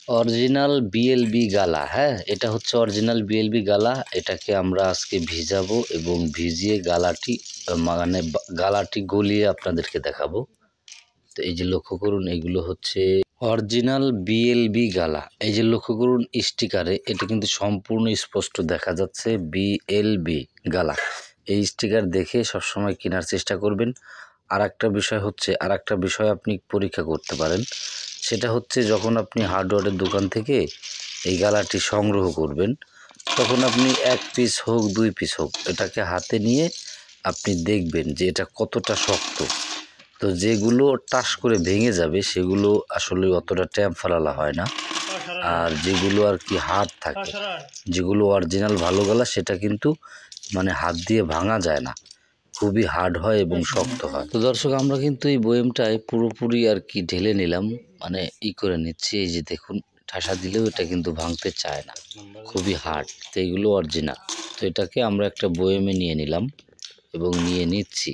Original BLB গালা। হ্যাঁ, এটা হচ্ছে অরিজিনাল বিএলবি গালা। এটাকে আমরা আজকে ভিজাবো এবং ভিজিয়ে গালাটি মানে গালাটি গলিয়ে আপনাদেরকে দেখাবো। তো এই যে লক্ষ্য করুন, এগুলো হচ্ছে অরিজিনাল বিএলবি গালা। এই যে লক্ষ্য করুন স্টিকারে, এটা কিন্তু সম্পূর্ণ স্পষ্ট দেখা যাচ্ছে বিএলবি গালা। এই স্টিকার দেখে সবসময় কেনার চেষ্টা করবেন। আর একটা বিষয় আপনি পরীক্ষা করতে পারেন, সেটা হচ্ছে যখন আপনি হার্ডওয়্যারের দোকান থেকে এই গালাটি সংগ্রহ করবেন, তখন আপনি 1 পিস হোক 2 পিস হোক এটাকে হাতে নিয়ে আপনি দেখবেন যে এটা কতটা শক্ত। তো যেগুলো টাস করে ভেঙে যাবে সেগুলো আসলে অতটা টেম্পারালা হয় না, আর যেগুলো আর কি হার্ড থাকে, যেগুলো অরিজিনাল ভালো গালা, সেটা কিন্তু মানে হাত দিয়ে ভাঙা যায় না, খুবই হার্ড হয় এবং শক্ত হয়। তো দর্শক, আমরা কিন্তু এই বয়ামটায় পুরোপুরি আর কি ঢেলে নিলাম, মানে করে নিচ্ছি। এই যে দেখুন, ঠাসা দিলেও এটা কিন্তু ভাঙতে চায় না, খুবই হার্ড। তো এগুলো অরিজিনাল। তো এটাকে আমরা একটা বয়ামে নিয়ে নিলাম এবং নিয়ে নিচ্ছি।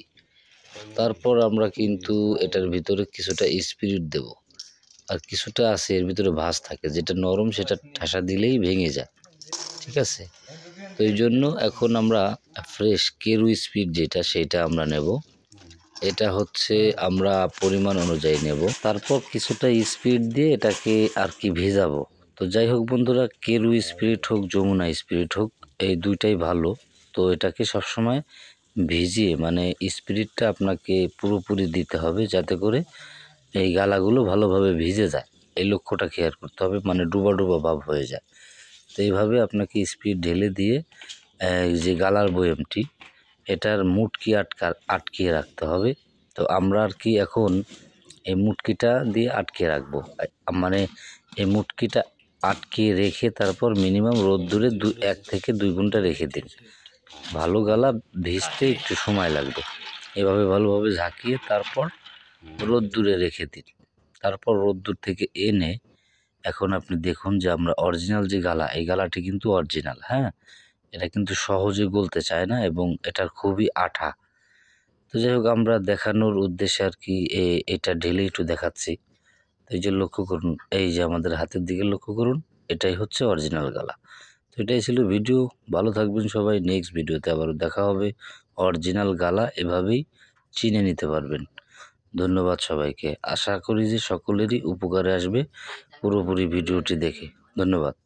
তারপর আমরা কিন্তু এটার ভিতরে কিছুটা স্পিরিট দেব, আর কিছুটা আছে এর ভিতরে ভাঁজ থাকে, যেটা নরম সেটা ঠাসা দিলেই ভেঙে যায়। ঠিক আছে? তো এই জন্য এখন আমরা ফ্রেশ কেরু স্পিড যেটা, সেটা আমরা নেব। এটা হচ্ছে আমরা পরিমাণ অনুযায়ী নেব। তারপর কিছুটা স্পিড দিয়ে এটাকে আর কি ভেজাবো। তো যাই হোক বন্ধুরা, কেরু স্পিরিট হোক যমুনা স্পিরিট হোক, এই দুইটাই ভালো। তো এটাকে সবসময় ভিজিয়ে মানে স্পিরিটটা আপনাকে পুরোপুরি দিতে হবে, যাতে করে এই গালাগুলো ভালোভাবে ভিজে যায়। এই লক্ষ্যটা খেয়াল করতে হবে, মানে ডুবা ডুবা ভাব হয়ে যায়। তো এইভাবে আপনাকে স্পিড ঢেলে দিয়ে এই যে গালার বয়ামটি, এটার মুটকি আটকিয়ে রাখতে হবে। তো আমরা আর কি এখন এই মুটকিটা দিয়ে আটকে রাখবো, মানে এই মুটকিটা আটকে রেখে তারপর মিনিমাম রোদ্দুরে 1 থেকে 2 ঘন্টা রেখে দিন। ভালো গালা ভিজতে একটু সময় লাগবে। এভাবে ভালোভাবে ঝাঁকিয়ে তারপর রোদ্দুরে রেখে দিন। তারপর রোদ্দুর থেকে এনে এখন আপনি দেখুন যে আমরা অরিজিনাল যে গালা, এই গালাটি কিন্তু অরিজিনাল। হ্যাঁ, এটা কিন্তু সহজে গলতে চায় না এবং এটার খুবই আঠা। তো যাই হোক, আমরা দেখানোর উদ্দেশ্যে আর কি এটা ঢেলে একটু দেখাচ্ছি। তো এই যে লক্ষ্য করুন, এই যে আমাদের হাতের দিকে লক্ষ্য করুন, এটাই হচ্ছে অরিজিনাল গালা। তো এটাই ছিল ভিডিও। ভালো থাকবেন সবাই। নেক্সট ভিডিওতে আবারও দেখা হবে। অরিজিনাল গালা এভাবেই চিনে নিতে পারবেন। ধন্যবাদ সবাইকে। আশা করি যে সকলেরই উপকারে আসবে পুরোপুরি ভিডিওটি দেখে। ধন্যবাদ।